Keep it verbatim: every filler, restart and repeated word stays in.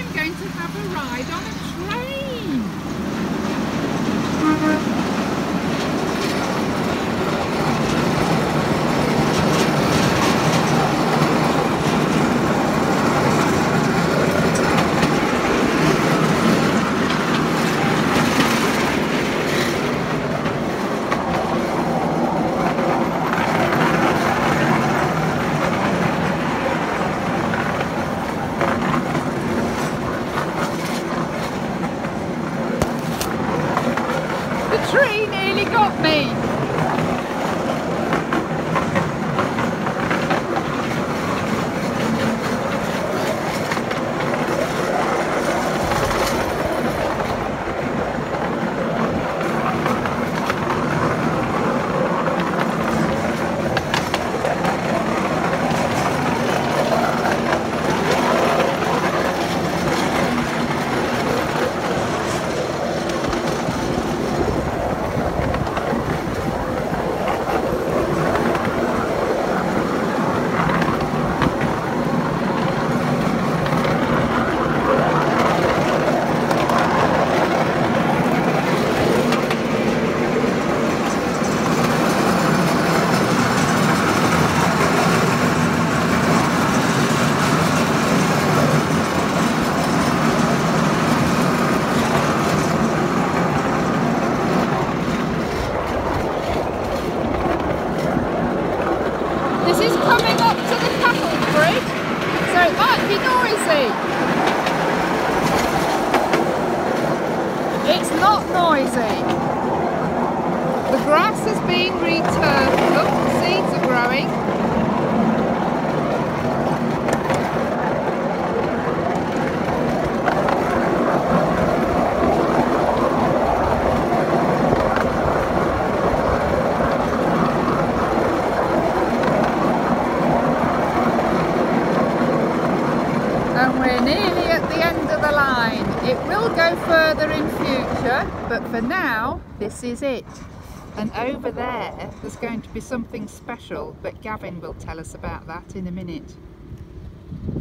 I'm going to have a ride on a train. The tree nearly got me. This is coming up to the cattle bridge, so it might be noisy. It's not noisy. The grass is being returfed. Look, the seeds are growing. And we're nearly at the end of the line. It will go further in future, but for now, this is it. And over there, there's going to be something special, but Gavin will tell us about that in a minute.